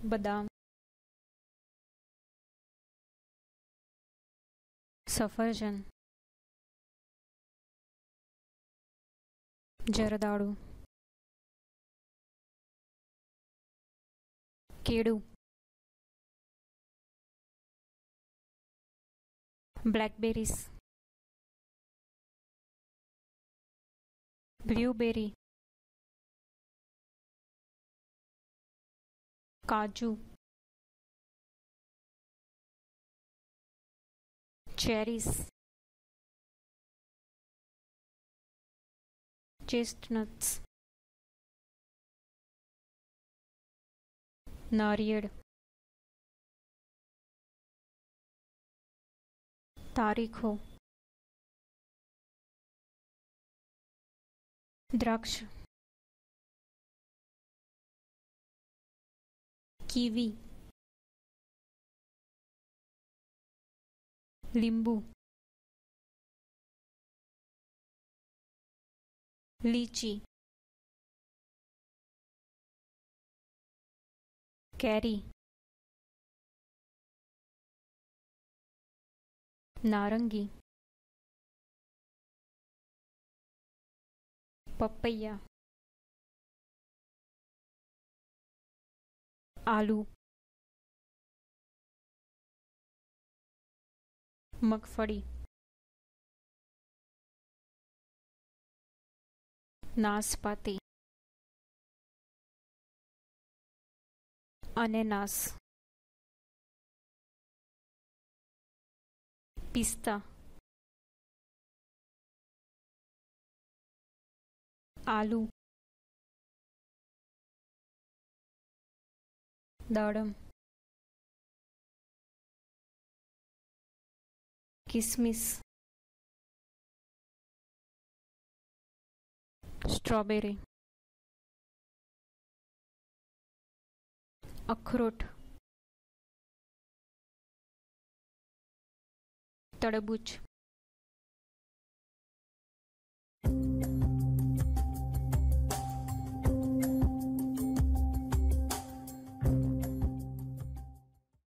बदाम, सफरजन, जरदाळू, केळू, ब्लैकबेरीज, ब्लूबेरी, काजू, चेरीज, चेस्टनट्स, नारिયેળ, तारीखो, द्राक्ष, कीवी, लींबू, लीची, कैरी, नारंगी, पपैया, आलू, मगफड़ी, नाशपाती, अनानास, पिस्ता, आलू, दाड़म, किशमिश, स्ट्रॉबेरी, अखरोट, तरबूज।